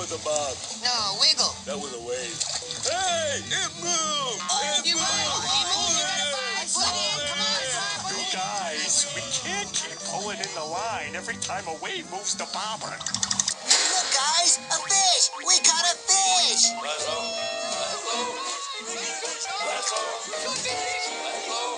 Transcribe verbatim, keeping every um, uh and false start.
was a bob. No, wiggle. That was a wave. Hey, it moved. Oh, it you moved. moved. He moved. You gotta find. Put it in. Come on, son. Put it in. Guys, we can't keep pulling in the line every time a wave moves the bobber. Look, guys, a fish. We caught a fish. Lasso. Lasso. Lasso. Lasso.